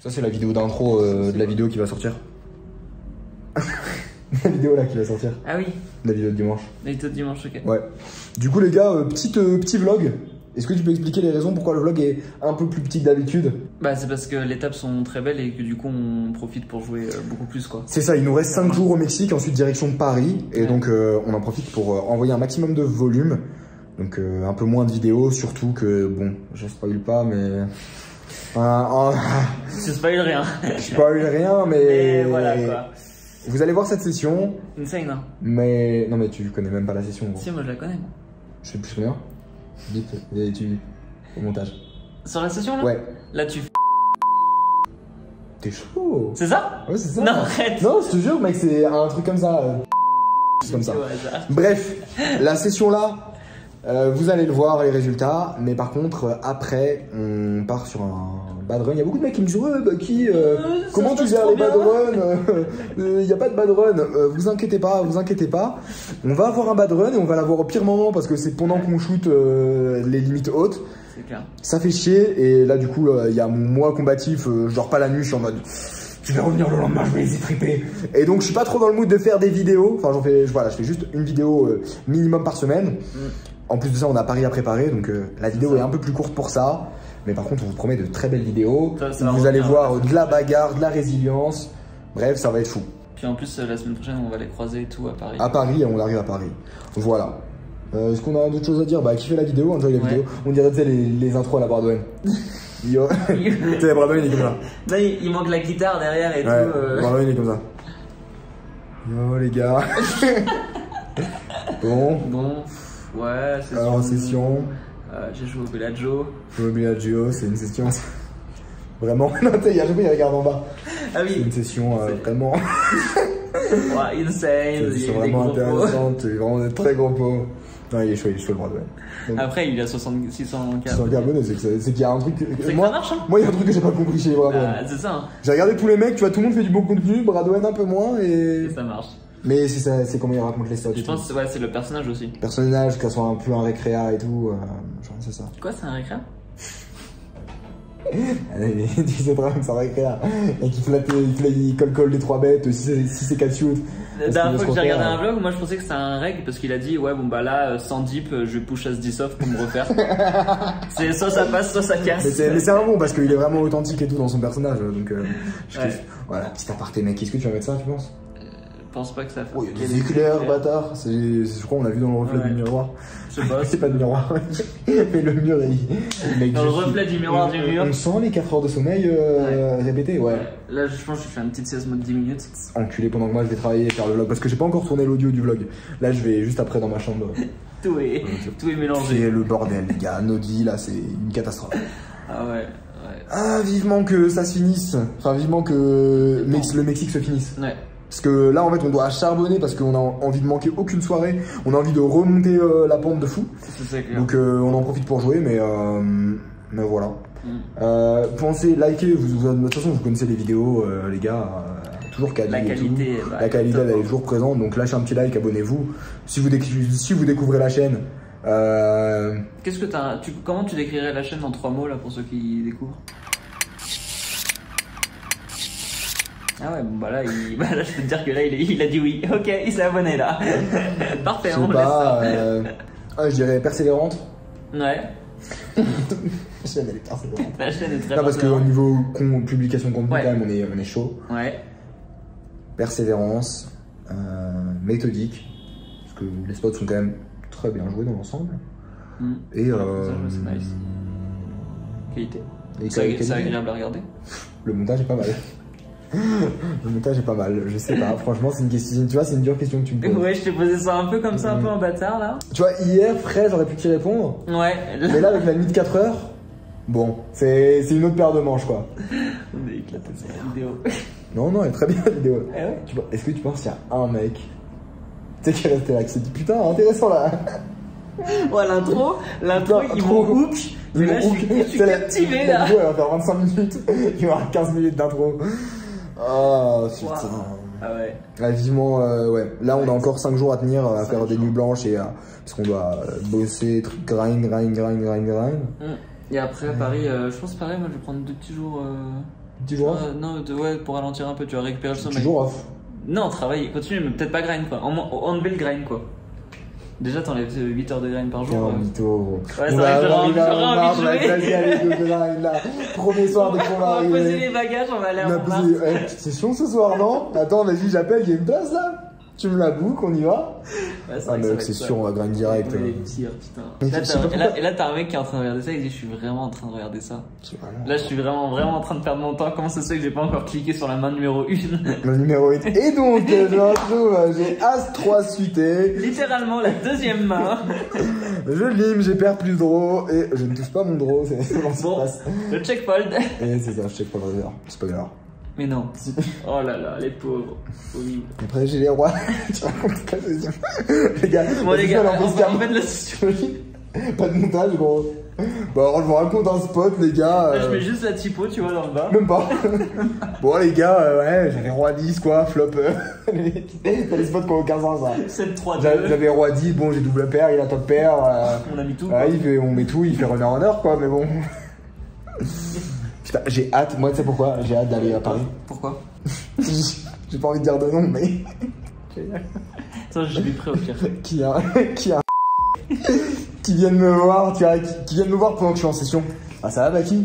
Ça, c'est la vidéo d'intro de la vidéo qui va sortir. La vidéo là qui va sortir. Ah oui. La vidéo de dimanche. La vidéo de dimanche, ok. Ouais. Du coup, les gars, petit vlog. Est-ce que tu peux expliquer les raisons pourquoi le vlog est un peu plus petit que d'habitude? Bah, c'est parce que les tables sont très belles et que du coup, on profite pour jouer beaucoup plus, quoi. C'est ça, il nous reste 5 jours au Mexique, ensuite direction de Paris. Et donc, on en profite pour envoyer un maximum de volume. Donc, un peu moins de vidéos, surtout que, bon, je spoil pas, mais. Je spoil rien. Je spoil rien, mais voilà quoi. Vous allez voir cette session. Insane, hein. Mais non, mais tu connais même pas la session. Gros. Si, moi je la connais. Je sais plus combien. Vite, et tu au montage. Sur la session là? Ouais. Là tu. T'es chaud. C'est ça? Ouais, c'est ça. Non, arrête. Non, je te jure, mec, c'est un truc comme ça. C'est comme ça. Bref, la session là. Vous allez le voir les résultats, mais par contre après on part sur un bad run. Il y a beaucoup de mecs qui me disent ouais Bucky, comment tu gères les bad runs? Il n'y a pas de bad run. Vous inquiétez pas, On va avoir un bad run et on va l'avoir au pire moment parce que c'est pendant qu'on shoot les limites hautes. C'est clair. Ça fait chier et là du coup il y a mon moi combatif, je dors pas la nuit, je suis en mode je vais revenir le lendemain, je vais les étriper. Et donc je suis pas trop dans le mood de faire des vidéos. Enfin je fais juste une vidéo minimum par semaine. En plus de ça, on a Paris à préparer, donc la vidéo est un peu plus courte pour ça. Mais par contre, on vous promet de très belles vidéos. Vous allez voir de la bagarre, de la résilience. Bref, ça va être fou. Puis en plus, la semaine prochaine, on va les croiser et tout à Paris. À Paris, on arrive à Paris. Voilà. Est-ce qu'on a d'autres choses à dire? Bah, kiffez la vidéo, enjoy la vidéo. On dirait, tu sais, les intros à la Bardouane. Yo. Tu sais, la Bardouane, il est comme ça. Là, il manque la guitare derrière et tout. La Bardouane, il est comme ça. Yo, les gars. Bon. Ouais, c'est alors en session. J'ai joué au Bellagio. C'est une session. Vraiment, non, tu sais, il y a jamais, il regarde en bas. Ah oui. C'est une session vraiment. Ouais, insane. C'est vraiment intéressante, vraiment des très gros pots. Non, il est chaud le bras, ouais. Donc, après, il a 600K abonnés, c'est qu'il y a un truc. Moi, ça marche, hein. Moi, il y a un truc que j'ai pas compris chez les Bradouane. C'est ça. Hein. J'ai regardé tous les mecs, tu vois, tout le monde fait du bon contenu, Bradouane un peu moins et ça marche. Mais c'est comment il raconte les stats. Je pense que ouais, c'est le personnage aussi. Personnage, qu'elle soit un peu un récréa et tout, genre c'est ça. Quoi, c'est un récréa? Allez, tu sais très bien que c'est un récréa. Et il colle les 3 bêtes, si c'est 4 shoots. La dernière fois que j'ai regardé un vlog, moi je pensais que c'était un reg parce qu'il a dit ouais bon bah là sans dip je push as 10 off pour me refaire. C'est soit ça passe soit ça casse. Mais c'est un bon parce qu'il est vraiment authentique et tout dans son personnage donc je kiffe. Voilà, petit aparté mec, est-ce que tu vas mettre ça tu penses? Je pense pas que ça fasse. Oh, il y a des éclairs, bâtard. Je crois qu'on l'a vu dans le reflet du miroir. Je sais pas. C'est pas de miroir. Mais le mur, il. Dans le reflet du miroir du mur. On sent les 4 heures de sommeil répétées, ouais. Là, je pense que je fais une petite sieste mode 10 minutes. Enculé pendant que moi je vais travailler et faire le vlog. Parce que j'ai pas encore tourné l'audio du vlog. Là, je vais juste après dans ma chambre. Tout est mélangé. C'est le bordel, les gars. Nodi, là, c'est une catastrophe. Ah ouais. Ah, vivement que ça se finisse. Enfin, vivement que le Mexique se finisse. Ouais. Parce que là, en fait, on doit charbonner parce qu'on a envie de manquer aucune soirée. On a envie de remonter la pente de fou. C'est clair. Donc, on en profite pour jouer, mais voilà. Pensez, likez. De toute façon, vous connaissez les vidéos, les gars. Toujours quali. La qualité, la qualité, elle est toujours présente. Donc, lâchez un petit like, abonnez-vous. Si vous découvrez la chaîne. Qu'est-ce que comment tu décrirais la chaîne en 3 mots là pour ceux qui découvrent? Ah ouais, bon bah là, je peux te dire que là, il a dit oui. Ok, il s'est abonné là. Parfait, on laisse ça. Je dirais persévérante. Ouais. La chaîne, elle est persévérante. La chaîne est très non, parce qu'au niveau publication de contenu, quand même, on est chaud. Ouais. Persévérance, méthodique, parce que les spots sont quand même très bien joués dans l'ensemble. Et c'est nice. Qualité. C'est agréable à regarder. Le montage est pas mal. Le montage est pas mal, je sais pas, franchement c'est une question, tu vois, c'est une dure question que tu me poses. Ouais, je t'ai posé ça un peu comme ça, un peu en bâtard là. Tu vois, hier, frais, j'aurais pu t'y répondre. Ouais. Mais là, avec la limite 4 heures, bon, c'est une autre paire de manches quoi. On est éclaté sur la vidéo. Non, elle est très bien la vidéo. Eh ouais. Est-ce que tu penses qu'il y a un mec, tu sais, qui est resté là, qui s'est dit putain, intéressant là. Ouais, l'intro, ils m'ont hook. Mais là, je suis captivé là. La vidéo, elle va faire 25 minutes, il y aura 15 minutes d'intro. Ah, putain. Ah ouais. Là, vivement, ouais. Là, on a encore 5 jours à tenir, à faire des nuits blanches et parce qu'on doit bosser, grind. Et après, à Paris, je pense pareil, moi je vais prendre 2 petits jours. Toujours off. Non, ouais, pour ralentir un peu, tu vas récupérer le sommeil. Toujours off. Non, travailler, continue, mais peut-être pas grind quoi. On-build grind quoi. Déjà, t'enlèves 8 heures de grind par jour. Mytho. Ouais, c'est vrai que j'aurais envie de jouer. Là. Premier soir dès qu'on va On va arriver. poser les bagages, on va aller à Montmartre. C'est chiant ce soir, non? Attends, vas-y, j'appelle, il y a une place là. Tu me la book, on y va? Ouais, ah, mec, c'est sûr, on va grind direct. Les tirs, putain. Et là, t'as un mec qui est en train de regarder ça, il dit, je suis vraiment en train de regarder ça. Là, je suis vraiment en train de perdre mon temps. Comment ça se fait que j'ai pas encore cliqué sur la main numéro 1? Le numéro 1. Et donc, je retrouve, j'ai As 3 suité. Littéralement, la deuxième main. Je lime, j'ai perdu plus de draw, et je ne touche pas mon draw, c'est bon, le check fold. Et c'est ça, je check fold river. C'est pas grave. Mais non. Oh là là, les pauvres. Oui. Après, j'ai les rois. Tu racontes pas le deuxième. Les gars, bon, les gars, on fait de la sociologie. Pas de montage, gros. Bon, je vous raconte un spot, les gars. Là, je mets juste la typo, tu vois, dans le bas. Même pas. Bon, les gars, ouais, j'avais roi 10, quoi, flop. Les spots qui ont aucun sens, ça. 7-3-2. J'avais roi 10, bon, j'ai double paire, il a top paire. On a mis tout. Ouais, on met tout, il fait runner, quoi, mais bon. Putain, j'ai hâte, moi, tu sais pourquoi? J'ai hâte d'aller à Paris. Pourquoi? J'ai pas envie de dire de nom, mais. Attends, je suis prêt au pire. Qui viennent me voir, tu vois, qui viennent me voir pendant que je suis en session. Ah, ça va, Baki?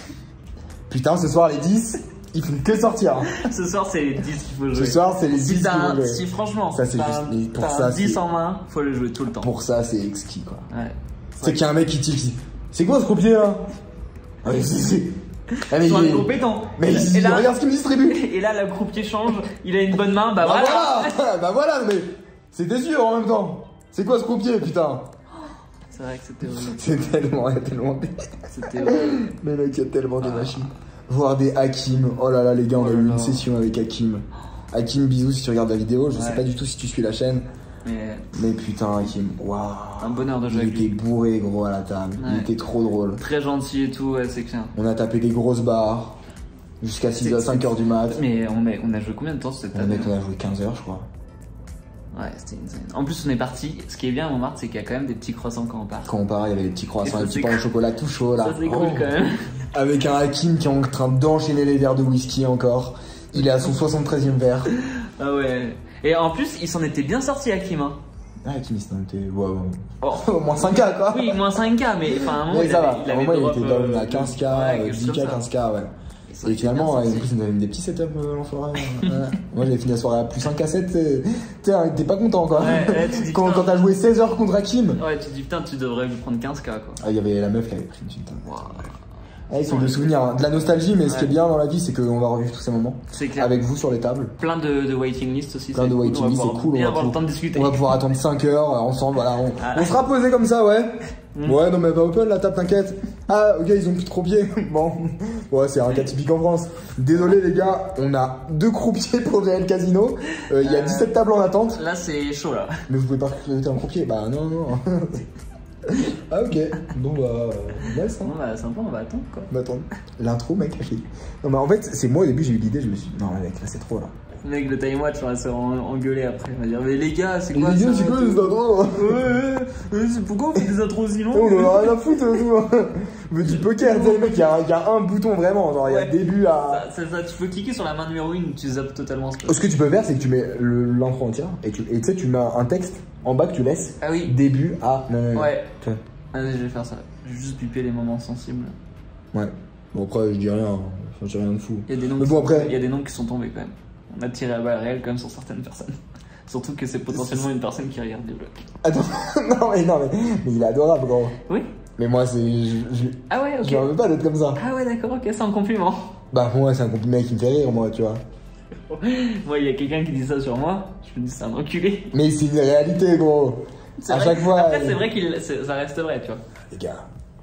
Putain, ce soir, les 10, ils font que sortir. Hein. Ce soir, c'est les 10 qu'il faut jouer. Ce soir, c'est les 10 qu'il faut jouer. Si franchement, ça, c'est juste. Pour ça, 10 en main, faut le jouer tout le temps. Pour ça, c'est exquis, quoi. Ouais. C'est qu'il y a un mec qui dit, c'est quoi ce croupier là? Ah, mais c'est. Ah, mais il est compétent. Mais là, regarde ce qu'il me distribue. Et là, le croupier change, il a une bonne main, bah voilà. Bah voilà, mais c'était sûr en même temps. C'est quoi ce croupier, putain? C'est vrai que c'était horrible. C'est tellement, il y a tellement des. C'était horrible. Mais mec, il y a tellement de machines. Voir des Hakim. Oh là là, les gars, on a eu une session avec Hakim. Hakim, bisous si tu regardes la vidéo. Je sais pas du tout si tu suis la chaîne. Mais putain, Hakim, waouh. Un bonheur de jouer. Il était bourré, gros, à la table. Ouais. Il était trop drôle. Très gentil et tout, ouais, c'est clair. On a tapé des grosses barres. Jusqu'à 5h du mat. Mais on a joué combien de temps cette année? On a joué 15 heures, je crois. Ouais, c'était insane. En plus, on est parti. Ce qui est bien à Montmartre, c'est qu'il y a quand même des petits croissants quand on part. Quand on part, il y avait des petits croissants, des petits pains au chocolat tout chaud là. Ça, c'est cool quand même. Avec un Hakim qui est en train d'enchaîner les verres de whisky encore. Il est à son 73e verre. Ah ouais. Et en plus, il s'en était bien sorti, Hakim. Hein. Ah, Hakim, il s'en était. Ouais. Oh. Moins 5K quoi. Oui, moins 5K, mais enfin, à un moment, il était down à 15K, ouais, 10K, 15K, ouais. Et finalement, en plus, on avait des petits setups l'enfoiré. Moi, j'avais fini la soirée à plus 5 à 7. T'es pas content, quoi. Ouais, tu dis, quand t'as joué 16 heures contre Hakim. Ouais, tu dis, putain, tu devrais lui prendre 15K, quoi. Ah, il y avait la meuf qui avait pris une suite. Ils sont de souvenirs, hein. De la nostalgie, mais ce qui est bien dans la vie, c'est qu'on va revivre tous ces moments. C'est clair. Avec vous sur les tables. Plein de waiting list aussi. Plein de waiting list, c'est cool. On va avoir le temps de discuter. On va pouvoir attendre 5 heures ensemble, voilà. On sera posé comme ça, ouais. Ouais, non, mais elle va open la table, t'inquiète. Ah, ok, ils ont plus de croupiers. Bon. Ouais, c'est un cas typique en France. Désolé, les gars, on a 2 croupiers pour gérer le casino. Il y a 17 tables en attente. Là, c'est chaud, là. Mais vous pouvez pas recruter un croupier? Bah, non. Ah, ok. Bon, bah, nice, hein. Bon, bah, sympa, on va attendre, quoi. On va attendre. L'intro, mec, non, mais en fait, c'est moi au début, j'ai eu l'idée, je me suis dit, non, mec, là, c'est trop, là. Mec, le time watch, on va se engueuler après. On va dire, mais les gars, c'est quoi ça? Les gars, c'est quoi les intros? Ouais, pourquoi on fait des intros aussi longues? On en a rien à foutre, tout. Mais du poker, tu sais, mec, il y a un bouton vraiment, genre, il y a début à. Ça, tu peux cliquer sur la main numéro 1, tu zappes totalement ce que tu peux faire, c'est que tu mets l'intro entière et tu sais, tu mets un texte en bas que tu laisses. Ah oui. Début à. Ouais. Allez, je vais faire ça. Je vais juste piper les moments sensibles. Ouais. Bon, après, je dis rien. Je dis rien de fou. Il y a des noms, mais bon, après... il y a des noms qui sont tombés quand même. On a tiré à balles réelles quand même sur certaines personnes. Surtout que c'est potentiellement une personne qui regarde des vlogs. Attends, non, mais il est adorable, gros. Oui. Mais moi, c'est. Ah ouais, ok. Je veux pas d'être comme ça. Ah ouais, d'accord, ok, c'est un compliment. Bah, moi, c'est un compliment qui me fait rire, moi, tu vois. Moi, il y a quelqu'un qui dit ça sur moi, je me dis c'est un enculé. Mais c'est une réalité, gros. À chaque fois. Après, c'est vrai ça reste vrai, tu vois. Les gars.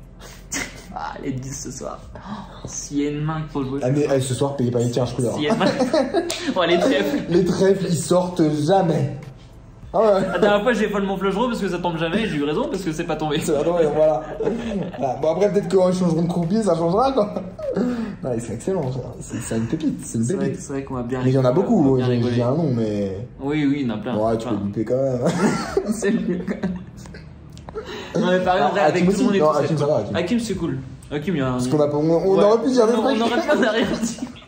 Ah, les 10 ce soir. S'il y a une main qu'il faut jouer. Ah, mais ce soir, payez pas les tiens, je couleur. S'il y a une main. Oh, les trèfles. Les trèfles, ils sortent jamais. Ah ouais. La dernière fois, j'ai follement fleureux parce que ça tombe jamais et j'ai eu raison parce que c'est pas tombé. C'est pas tombé, voilà. Bon, après, peut-être qu'en changeront de croupier, ça changera, quoi. Non, c'est excellent, c'est une pépite. C'est une pépite. C'est vrai qu'on va bien. Mais il y en a beaucoup, j'ai un nom, mais. Oui, il y en a plein. Ouais, tu peux goûter quand même. C'est mieux quand même. Non, mais par exemple, avec tout le monde et tout. Hakim, ça va. Hakim, c'est cool. Hakim, il y a un. Parce qu'on aurait pu dire des trucs. On aurait pas rien dit.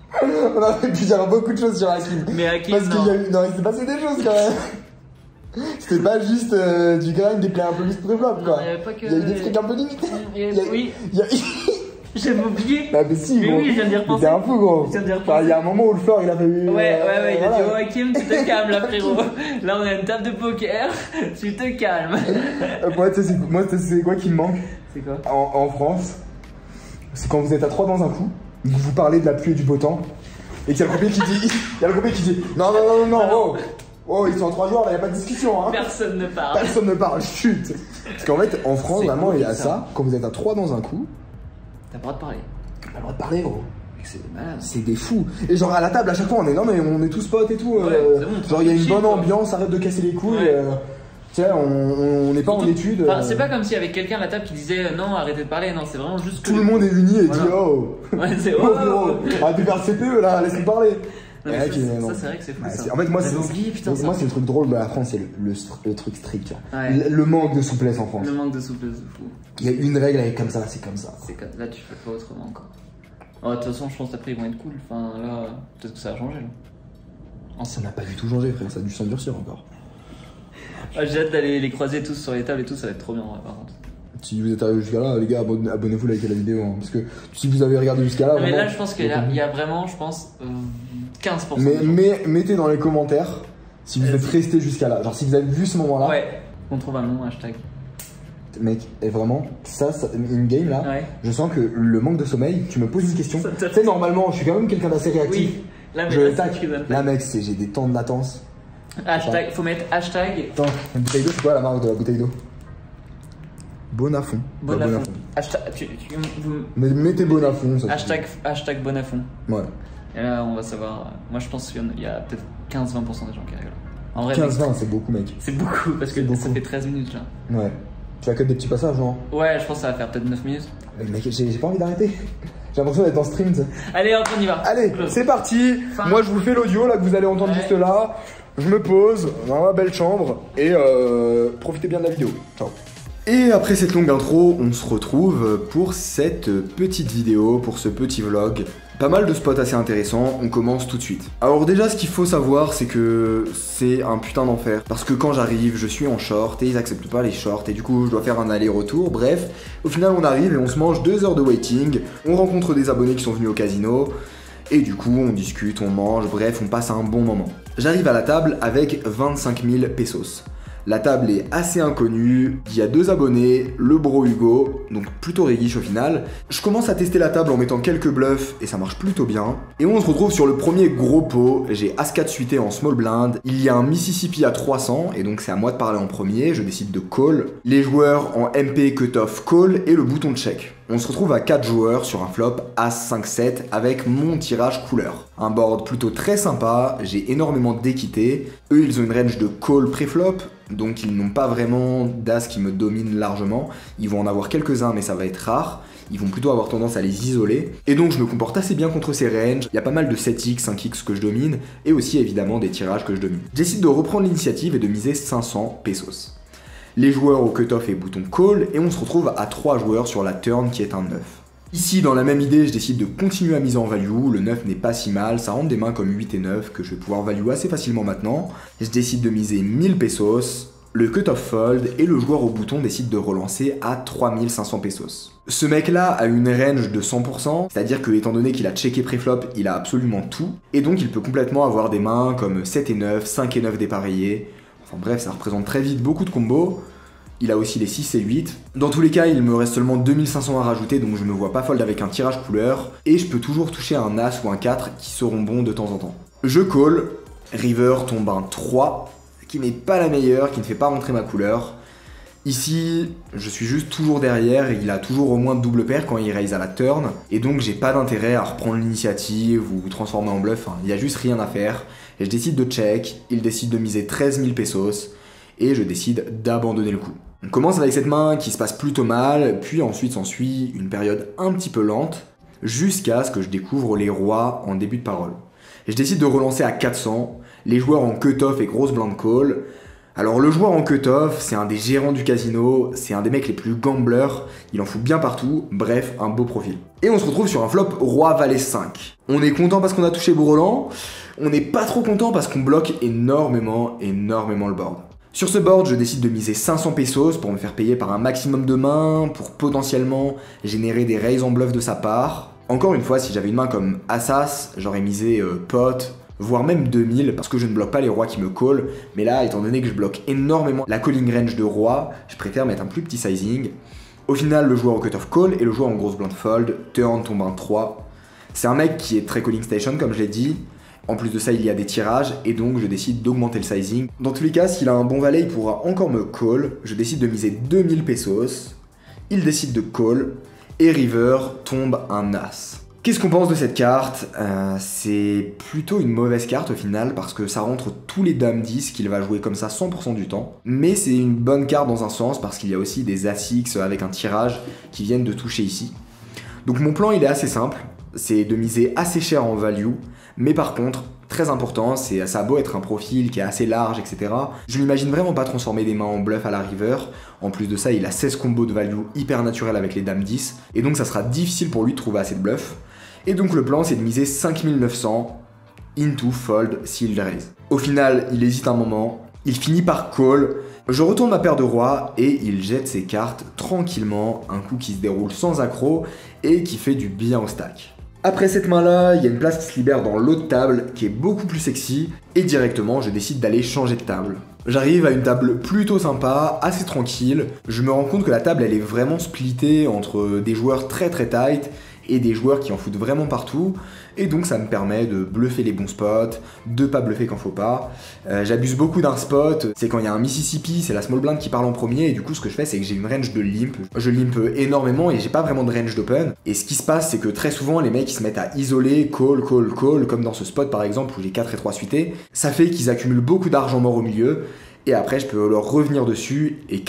On aurait pu dire beaucoup de choses sur Hakim. Mais Hakim, parce qu'il y a eu... Non, il s'est passé des choses quand même. C'était pas juste du grind et play un peu plus préflop quoi. Il y avait pas que... Il y a eu des trucs un peu limités. Oui. Il y a... J'avais oublié. Ah mais si, mais gros. oui, je viens de dire penser. C'était un fou gros. Je viens de dire Enfin, il y a un moment où le floor il a fait... Ouais, il a dit voilà. oh Hakim, tu te calmes là frérot. Là on a une table de poker, tu te calmes. Moi, tu sais, c'est quoi qui me manque C'est quoi? En France, c'est quand vous êtes à 3 dans un coup, vous vous parlez de la pluie et du beau temps, et qu'il y a le copain qui dit, non, oh, ils sont à 3 joueurs, là, y a pas de discussion, hein. Personne ne parle. Personne ne parle, chut. Parce qu'en fait, en France, vraiment, il y a ça, quand vous êtes à 3 dans un coup, t'as pas le droit de parler. t'as pas le droit de parler, gros. C'est des malades. C'est des fous. Et genre, à la table, à chaque fois, on est, non, mais on est tous potes et tout. Ouais, c'est bon, genre, il y a une bonne quoi. ambiance, arrête de casser les couilles. Ouais. Tu sais, on n'est pas en études. Enfin, c'est pas comme s'il y avait quelqu'un à la table qui disait non, arrêtez de parler. Non, c'est vraiment juste que. Tout le monde est uni et Voilà. dit oh. Ouais, c'est Oh, gros, arrête de faire le CPE là, laisse-nous parler. Non, mais ça, c'est vrai que c'est fou. Ouais, ça. en fait, moi, J'avais oublié, putain, ça. moi, c'est le truc drôle de la France, c'est le truc strict. Tu vois. Ouais. Le manque de souplesse en France. Le manque de souplesse de fou. Il y a une règle avec comme ça, c'est comme ça. C'est comme là, tu fais pas autrement encore. Oh, de toute façon, je pense qu'après ils vont être cool. Enfin, là, peut-être que ça a changé. Là. Ça n'a pas du tout changé, frère, ça a dû s'endurcir encore. Ah, j'ai hâte d'aller les croiser tous sur les tables et tout, ça va être trop bien, ouais, par contre. Si vous êtes arrivé jusqu'à là, les gars, abonnez-vous, likez la vidéo. Hein, parce que si vous avez regardé jusqu'à là. Non, mais vraiment, là, je pense qu'il y a vraiment, 15%. Mais mettez dans les commentaires si vous êtes resté jusqu'à là. Genre, si vous avez vu ce moment-là. Ouais, on trouve un nom, hashtag. Mec, et vraiment, ça in-game là, Ouais. je sens que le manque de sommeil, tu me poses une question. Ça te- Tu sais, normalement, je suis quand même quelqu'un d'assez réactif. Oui, là, mais Je là, tac. c'est que Là, mec, j'ai des temps de latence. Hashtag, faut mettre hashtag. Attends, une bouteille d'eau, c'est quoi la marque de la bouteille d'eau? Bonafont. Bonafont. Hashtag, Mais mettez Bonafont, ça. hashtag Bonafont. Ouais. Et là, on va savoir. Moi, je pense qu'il y a peut-être 15-20% des gens qui rigolent. En vrai, 15-20, c'est beaucoup, mec. c'est beaucoup parce que C'est ça beaucoup. fait 13 minutes là. Ouais. Tu as que des petits passages, non? Ouais, je pense que ça va faire peut-être 9 minutes. Mais mec, j'ai pas envie d'arrêter. J'ai l'impression d'être en stream. ça. Allez, hop, on y va. Allez, Close. c'est parti. Fin. Moi, je vous fais l'audio là que vous allez entendre Ouais. juste là. Je me pose dans ma belle chambre et profitez bien de la vidéo. Ciao. Et après cette longue intro, on se retrouve pour cette petite vidéo, pour ce petit vlog. Pas mal de spots assez intéressants, on commence tout de suite. Alors déjà, ce qu'il faut savoir, c'est que c'est un putain d'enfer. Parce que quand j'arrive, je suis en short et ils acceptent pas les shorts et du coup, je dois faire un aller-retour. Bref, au final, on arrive et on se mange 2 heures de waiting. On rencontre des abonnés qui sont venus au casino. Et du coup, on discute, on mange, bref, on passe un bon moment. J'arrive à la table avec 25 000 pesos. La table est assez inconnue, il y a 2 abonnés, le bro Hugo, donc plutôt réguiche au final. Je commence à tester la table en mettant quelques bluffs et ça marche plutôt bien. Et on se retrouve sur le premier gros pot, j'ai As-4 suité en small blind, il y a un Mississippi à 300 et donc c'est à moi de parler en premier, je décide de call. Les joueurs en MP cutoff call et le bouton de check. On se retrouve à 4 joueurs sur un flop As-5-7 avec mon tirage couleur. Un board plutôt très sympa, j'ai énormément d'équité. Eux ils ont une range de call pré-flop, donc ils n'ont pas vraiment d'as qui me domine largement. Ils vont en avoir quelques-uns mais ça va être rare. Ils vont plutôt avoir tendance à les isoler. Et donc je me comporte assez bien contre ces ranges. Il y a pas mal de 7x, 5x que je domine et aussi évidemment des tirages que je domine. Je décide de reprendre l'initiative et de miser 500 pesos. Les joueurs au cutoff et bouton call et on se retrouve à 3 joueurs sur la turn qui est un 9. Ici dans la même idée je décide de continuer à miser en value, le 9 n'est pas si mal, ça rentre des mains comme 8 et 9 que je vais pouvoir value assez facilement maintenant. Je décide de miser 1000 pesos, le cutoff fold et le joueur au bouton décide de relancer à 3500 pesos. Ce mec là a une range de 100%, c'est-à-dire que étant donné qu'il a checké préflop, il a absolument tout, et donc il peut complètement avoir des mains comme 7 et 9, 5 et 9 dépareillés. Enfin bref, ça représente très vite beaucoup de combos. Il a aussi les 6 et 8. Dans tous les cas, il me reste seulement 2500 à rajouter, donc je me vois pas fold avec un tirage couleur. Et je peux toujours toucher un As ou un 4 qui seront bons de temps en temps. Je call, river tombe un 3, qui n'est pas la meilleure, qui ne fait pas rentrer ma couleur. Ici, je suis juste toujours derrière, et il a toujours au moins double paire quand il raise à la turn, et donc j'ai pas d'intérêt à reprendre l'initiative ou transformer en bluff, il y a juste rien à faire. Et je décide de check, il décide de miser 13 000 pesos, et je décide d'abandonner le coup. On commence avec cette main qui se passe plutôt mal, puis ensuite s'ensuit une période un petit peu lente, jusqu'à ce que je découvre les rois en début de parole. Et je décide de relancer à 400, les joueurs en cutoff et grosse blind call, Alors le joueur en cut-off, c'est un des gérants du casino, c'est un des mecs les plus gamblers, il en fout bien partout, bref, un beau profil. Et on se retrouve sur un flop Roi-Valet 5. On est content parce qu'on a touché Brelan, on n'est pas trop content parce qu'on bloque énormément le board. Sur ce board, je décide de miser 500 pesos pour me faire payer par un maximum de mains, pour potentiellement générer des raises en bluff de sa part. Encore une fois, si j'avais une main comme Assas, j'aurais misé pot, voire même 2000, parce que je ne bloque pas les rois qui me call, mais là, étant donné que je bloque énormément la calling range de roi, je préfère mettre un plus petit sizing. Au final, le joueur au cut-off call et le joueur en grosse blind fold, turn tombe un 3. C'est un mec qui est très calling station, comme je l'ai dit. En plus de ça, il y a des tirages, et donc je décide d'augmenter le sizing. Dans tous les cas, s'il a un bon valet, il pourra encore me call. Je décide de miser 2000 pesos. Il décide de call, et river tombe un as. Qu'est-ce qu'on pense de cette carte? C'est plutôt une mauvaise carte au final, parce que ça rentre tous les dames 10 qu'il va jouer comme ça 100% du temps. Mais c'est une bonne carte dans un sens, parce qu'il y a aussi des as-x avec un tirage qui viennent de toucher ici. Donc mon plan, il est assez simple. C'est de miser assez cher en value, mais par contre, très important, ça a beau être un profil qui est assez large, etc. Je n'imagine vraiment pas transformer des mains en bluff à la river. En plus de ça, il a 16 combos de value hyper naturels avec les dames 10, et donc ça sera difficile pour lui de trouver assez de bluff. Et donc le plan, c'est de miser 5900 into fold s'il raise. Au final, il hésite un moment, il finit par call. Je retourne ma paire de rois et il jette ses cartes tranquillement, un coup qui se déroule sans accroc et qui fait du bien au stack. Après cette main-là, il y a une place qui se libère dans l'autre table qui est beaucoup plus sexy et directement je décide d'aller changer de table. J'arrive à une table plutôt sympa, assez tranquille. Je me rends compte que la table elle est vraiment splittée entre des joueurs très tight et des joueurs qui en foutent vraiment partout, et donc ça me permet de bluffer les bons spots, de pas bluffer quand faut pas. J'abuse beaucoup d'un spot, c'est quand il y a un Mississippi, c'est la small blind qui parle en premier, et du coup ce que je fais c'est que j'ai une range de limp. Je limp énormément et j'ai pas vraiment de range d'open, et ce qui se passe c'est que très souvent les mecs ils se mettent à isoler, call, comme dans ce spot par exemple où j'ai 4 et 3 suités. Ça fait qu'ils accumulent beaucoup d'argent mort au milieu, et après je peux leur revenir dessus, et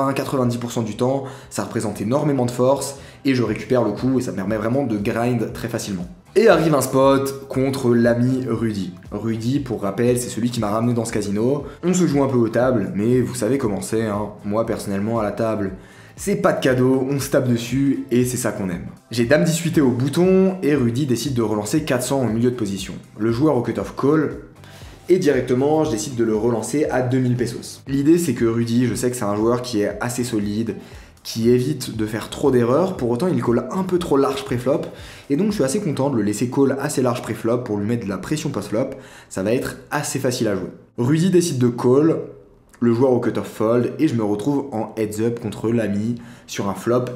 80-90% du temps, ça représente énormément de force, et je récupère le coup, et ça me permet vraiment de grind très facilement. Et arrive un spot contre l'ami Rudy. Rudy, pour rappel, c'est celui qui m'a ramené dans ce casino. On se joue un peu aux tables, mais vous savez comment c'est, hein. Moi personnellement à la table, c'est pas de cadeau, on se tape dessus, et c'est ça qu'on aime. J'ai dame 18 au bouton, et Rudy décide de relancer 400 au milieu de position. Le joueur au cut-off call, et directement, je décide de le relancer à 2000 pesos. L'idée, c'est que Rudy, je sais que c'est un joueur qui est assez solide, qui évite de faire trop d'erreurs, pour autant il call un peu trop large pré-flop, et donc je suis assez content de le laisser call assez large pré-flop pour lui mettre de la pression post-flop, ça va être assez facile à jouer. Rudy décide de call, le joueur au cut-off fold, et je me retrouve en heads-up contre l'ami sur un flop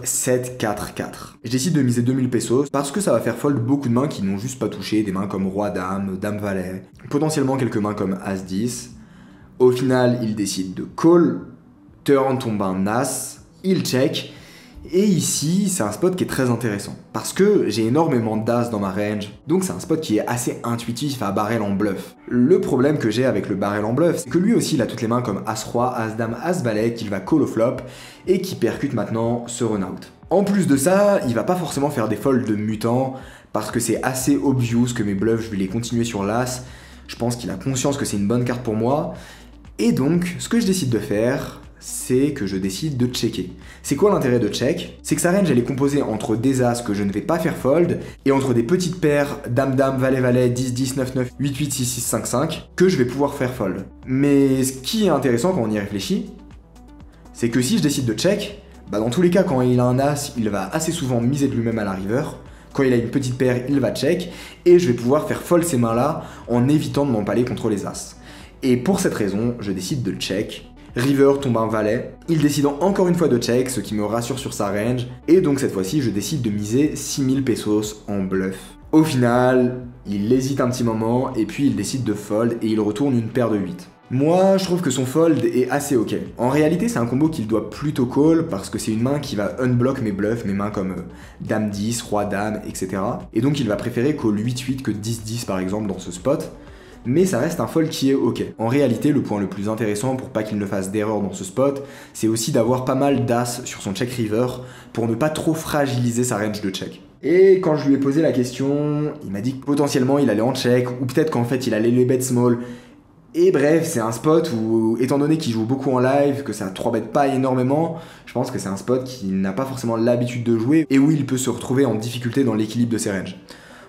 7-4-4. Je décide de miser 2000 pesos parce que ça va faire fold beaucoup de mains qui n'ont juste pas touché, des mains comme roi-dame, dame-valet, potentiellement quelques mains comme as-10. Au final, il décide de call, turn tombe un as, il check, et ici c'est un spot qui est très intéressant parce que j'ai énormément d'as dans ma range, donc c'est un spot qui est assez intuitif à barrel en bluff. Le problème que j'ai avec le barrel en bluff, c'est que lui aussi il a toutes les mains comme as-roi, as-dame, as-valet qu'il va call au flop et qui percute maintenant ce run-out. En plus de ça, il va pas forcément faire des folds de mutant parce que c'est assez obvious que mes bluffs je vais les continuer sur l'as. Je pense qu'il a conscience que c'est une bonne carte pour moi, et donc ce que je décide de faire, c'est que je décide de checker. C'est quoi l'intérêt de check? C'est que sa range elle est composée entre des as que je ne vais pas faire fold et entre des petites paires dame-dame, valet-valet, 10-10, 9-9, 8-8, 6-6, 5-5 que je vais pouvoir faire fold. Mais ce qui est intéressant quand on y réfléchit, c'est que si je décide de check, bah dans tous les cas quand il a un as, il va assez souvent miser de lui-même à la river. Quand il a une petite paire, il va check, et je vais pouvoir faire fold ces mains-là en évitant de m'empaler contre les as. Et pour cette raison, je décide de check. River tombe un valet, il décide encore une fois de check, ce qui me rassure sur sa range, et donc cette fois-ci je décide de miser 6000 pesos en bluff. Au final, il hésite un petit moment, et puis il décide de fold, et il retourne une paire de 8. Moi, je trouve que son fold est assez ok. En réalité, c'est un combo qu'il doit plutôt call, parce que c'est une main qui va unblock mes bluffs, mes mains comme dame 10, roi dame, etc. Et donc il va préférer call 8-8 que 10-10 par exemple dans ce spot. Mais ça reste un fold qui est ok. En réalité, le point le plus intéressant pour pas qu'il ne fasse d'erreur dans ce spot, c'est aussi d'avoir pas mal d'as sur son check river pour ne pas trop fragiliser sa range de check. Et quand je lui ai posé la question, il m'a dit que potentiellement il allait en check, ou peut-être qu'en fait il allait les bet small, Et bref, c'est un spot où, étant donné qu'il joue beaucoup en live, que ça 3 bet pas énormément, je pense que c'est un spot qui n'a pas forcément l'habitude de jouer et où il peut se retrouver en difficulté dans l'équilibre de ses ranges.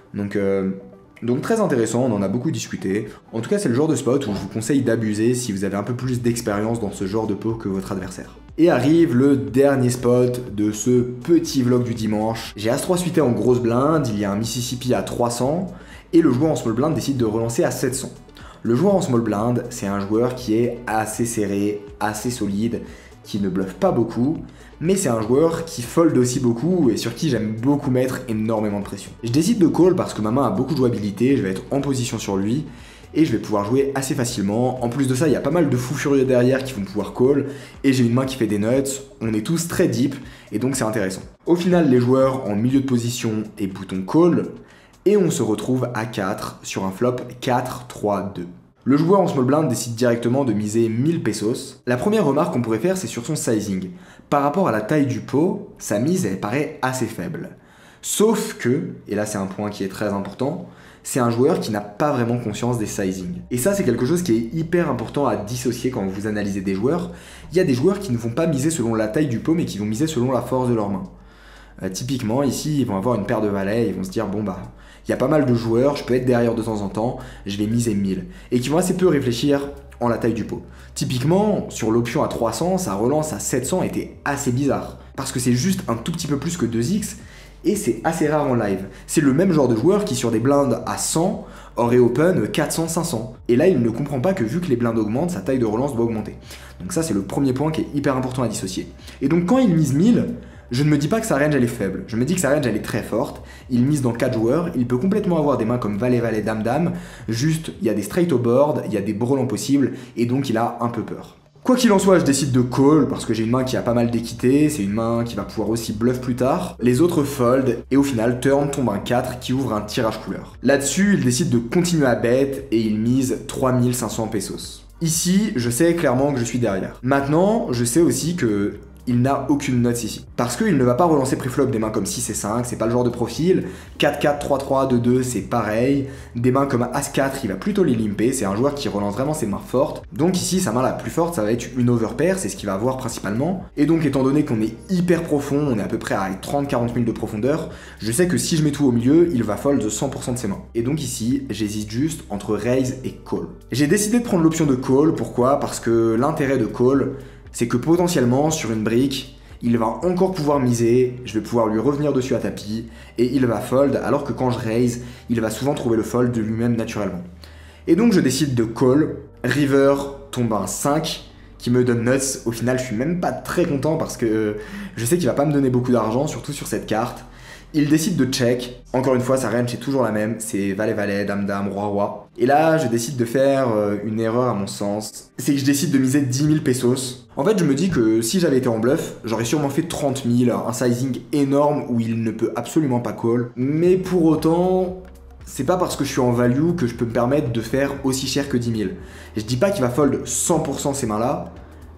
Donc très intéressant, on en a beaucoup discuté. En tout cas, c'est le genre de spot où je vous conseille d'abuser si vous avez un peu plus d'expérience dans ce genre de pot que votre adversaire. Et arrive le dernier spot de ce petit vlog du dimanche. J'ai As-3 suité en grosse blinde, il y a un Mississippi à 300 et le joueur en small blind décide de relancer à 700. Le joueur en small blind, c'est un joueur qui est assez serré, assez solide, qui ne bluffe pas beaucoup, mais c'est un joueur qui fold aussi beaucoup et sur qui j'aime beaucoup mettre énormément de pression. Je décide de call parce que ma main a beaucoup de jouabilité, je vais être en position sur lui et je vais pouvoir jouer assez facilement. En plus de ça, il y a pas mal de fous furieux derrière qui vont pouvoir call et j'ai une main qui fait des nuts, on est tous très deep et donc c'est intéressant. Au final, les joueurs en milieu de position et bouton call et on se retrouve à 4 sur un flop 4-3-2. Le joueur en small blind décide directement de miser 1000 pesos. La première remarque qu'on pourrait faire, c'est sur son sizing. Par rapport à la taille du pot, sa mise, elle paraît assez faible. Sauf que, et là c'est un point qui est très important, c'est un joueur qui n'a pas vraiment conscience des sizings. Et ça, c'est quelque chose qui est hyper important à dissocier quand vous analysez des joueurs. Il y a des joueurs qui ne vont pas miser selon la taille du pot, mais qui vont miser selon la force de leur main. Typiquement, ici, ils vont avoir une paire de valets, ils vont se dire, bon bah, il y a pas mal de joueurs, je peux être derrière de temps en temps, je vais miser 1000. Et qui vont assez peu réfléchir en la taille du pot. Typiquement, sur l'option à 300, sa relance à 700 était assez bizarre. Parce que c'est juste un tout petit peu plus que 2x, et c'est assez rare en live. C'est le même genre de joueur qui sur des blindes à 100 aurait open 400-500. Et là, il ne comprend pas que vu que les blindes augmentent, sa taille de relance doit augmenter. Donc ça, c'est le premier point qui est hyper important à dissocier. Et donc quand il mise 1000, je ne me dis pas que sa range elle est faible, je me dis que sa range elle est très forte, il mise dans 4 joueurs, il peut complètement avoir des mains comme valet-valet, dame-dame, juste il y a des straight au board, il y a des brelans possibles, et donc il a un peu peur. Quoi qu'il en soit, je décide de call, parce que j'ai une main qui a pas mal d'équité, c'est une main qui va pouvoir aussi bluff plus tard, les autres fold, et au final turn tombe un 4 qui ouvre un tirage couleur. Là-dessus, il décide de continuer à bet, et il mise 3500 pesos. Ici, je sais clairement que je suis derrière. Maintenant, je sais aussi que il n'a aucune note ici. Parce qu'il ne va pas relancer préflop des mains comme 6 et 5, c'est pas le genre de profil. 4-4, 3-3, 2-2, c'est pareil. Des mains comme As-4, il va plutôt les limper, c'est un joueur qui relance vraiment ses mains fortes. Donc ici, sa main la plus forte, ça va être une overpair, c'est ce qu'il va avoir principalement. Et donc, étant donné qu'on est hyper profond, on est à peu près à 30-40 000 de profondeur, je sais que si je mets tout au milieu, il va fold 100% de ses mains. Et donc ici, j'hésite juste entre raise et call. J'ai décidé de prendre l'option de call, pourquoi? Parce que l'intérêt de call, c'est que potentiellement, sur une brique, il va encore pouvoir miser, je vais pouvoir lui revenir dessus à tapis, et il va fold, alors que quand je raise, il va souvent trouver le fold de lui-même naturellement. Et donc je décide de call, river tombe un 5, qui me donne nuts. Au final, je suis même pas très content parce que je sais qu'il va pas me donner beaucoup d'argent, surtout sur cette carte. Il décide de check, encore une fois sa range est toujours la même, c'est valet-valet, dame-dame, roi-roi. Et là je décide de faire une erreur à mon sens, c'est que je décide de miser 10 000 pesos. En fait je me dis que si j'avais été en bluff, j'aurais sûrement fait 30 000, un sizing énorme où il ne peut absolument pas call. Mais pour autant, c'est pas parce que je suis en value que je peux me permettre de faire aussi cher que 10 000. Et je dis pas qu'il va fold 100% ces mains-là,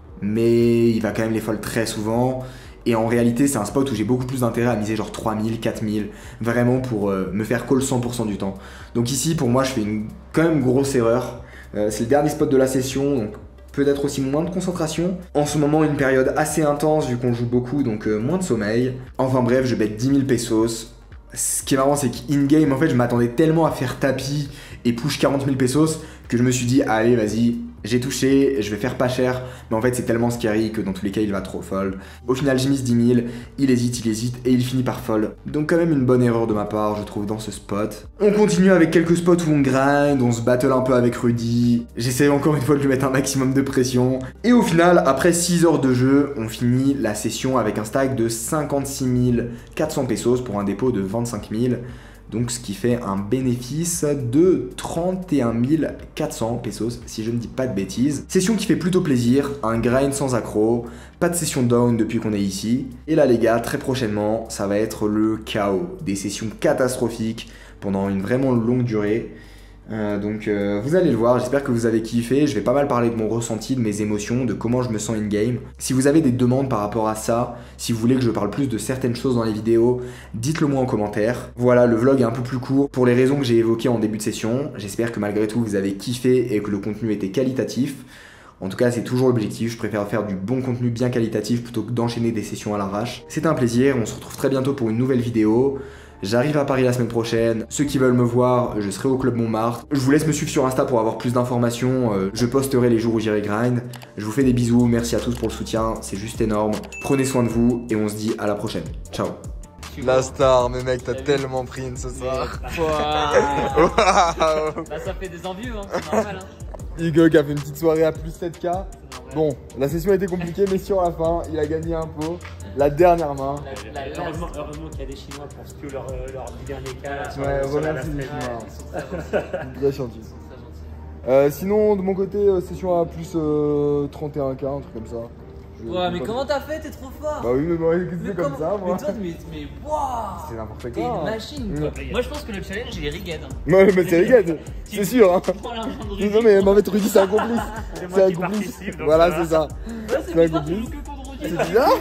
mais il va quand même les fold très souvent. Et en réalité, c'est un spot où j'ai beaucoup plus d'intérêt à miser genre 3000, 4000, vraiment pour me faire call 100% du temps. Donc ici, pour moi, je fais quand même grosse erreur. C'est le dernier spot de la session, donc peut-être aussi moins de concentration. En ce moment, une période assez intense vu qu'on joue beaucoup, donc moins de sommeil. Enfin bref, je bet 10 000 pesos. Ce qui est marrant, c'est qu'in-game, en fait, je m'attendais tellement à faire tapis et push 40 000 pesos que je me suis dit, allez, vas-y, j'ai touché, je vais faire pas cher, mais en fait c'est tellement scary que dans tous les cas il va trop fold. Au final j'ai mis 10 000, il hésite et il finit par fold. Donc quand même une bonne erreur de ma part je trouve dans ce spot. On continue avec quelques spots où on grind, on se battle un peu avec Rudy. J'essaie encore une fois de lui mettre un maximum de pression. Et au final, après 6 heures de jeu, on finit la session avec un stack de 56 400 pesos pour un dépôt de 25 000. Donc ce qui fait un bénéfice de 31 400 pesos, si je ne dis pas de bêtises. Session qui fait plutôt plaisir, un grind sans accro, pas de session down depuis qu'on est ici. Et là les gars, très prochainement, ça va être le chaos. Des sessions catastrophiques pendant une vraiment longue durée. Donc vous allez le voir, j'espère que vous avez kiffé. Je vais pas mal parler de mon ressenti, de mes émotions, de comment je me sens in-game. Si vous avez des demandes par rapport à ça, si vous voulez que je parle plus de certaines choses dans les vidéos, dites-le moi en commentaire. Voilà, le vlog est un peu plus court pour les raisons que j'ai évoquées en début de session. J'espère que malgré tout vous avez kiffé et que le contenu était qualitatif. En tout cas, c'est toujours l'objectif, je préfère faire du bon contenu bien qualitatif plutôt que d'enchaîner des sessions à l'arrache. C'était un plaisir, on se retrouve très bientôt pour une nouvelle vidéo. J'arrive à Paris la semaine prochaine. Ceux qui veulent me voir, je serai au Club Montmartre. Je vous laisse me suivre sur Insta pour avoir plus d'informations. Je posterai les jours où j'irai grind. Je vous fais des bisous. Merci à tous pour le soutien. C'est juste énorme. Prenez soin de vous et on se dit à la prochaine. Ciao. La star, mais mec, t'as tellement pris une ce soir. Wow. Bah, ça fait des envieux, hein. C'est normal. Hein. Hugo qui a fait une petite soirée à plus 7K. Bon, la session a été compliquée, mais sur la fin, il a gagné un pot. La dernière main. Heureusement qu'il y a des Chinois pour ce que leur dernier cas. Ouais, remercie les Chinois. Bien gentil. Sinon, de mon côté, session à plus 31K, un truc comme ça. Ouais, mais comment t'as fait? T'es trop fort! Bah oui, mais moi, c'est comme ça, moi. Mais toi, mais waouh! C'est n'importe quoi. T'es une machine, toi. Moi, je pense que le challenge, il est rigged. Ouais, mais c'est rigged, c'est sûr. Hein. Non, mais en fait, Rudy, c'est un complice. C'est un complice. Voilà, c'est ça. C'est un complice. C'est bizarre.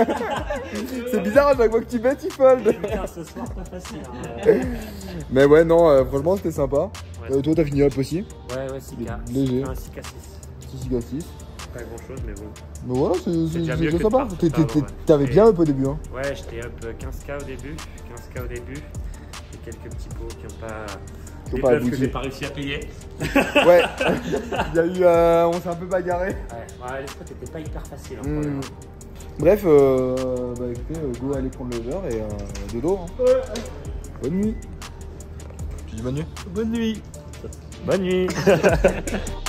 C'est bizarre à chaque fois que tu bêtes, il fold. Putain, ce soir, pas facile. Hein. Mais ouais, non, franchement, c'était sympa. Ouais, toi, t'as fini up aussi? Ouais, 6K. Léger. 6K6. 6K6. Pas grand chose, mais bon. Mais voilà, c'est sympa. T'avais bien up au début. Hein. Ouais, j'étais up 15K au début. 15K au début. Et quelques petits pots qui n'ont pas. Des bluffs que j'ai pas réussi à payer. Ouais, il y a eu. On s'est un peu bagarré. Ouais, les spots n'étaient pas hyper faciles. Bref, bah écoutez, go aller prendre le verre et dodo. Hein. Ouais. Bonne nuit. Tu dis bonne nuit? Bonne nuit. Bonne nuit.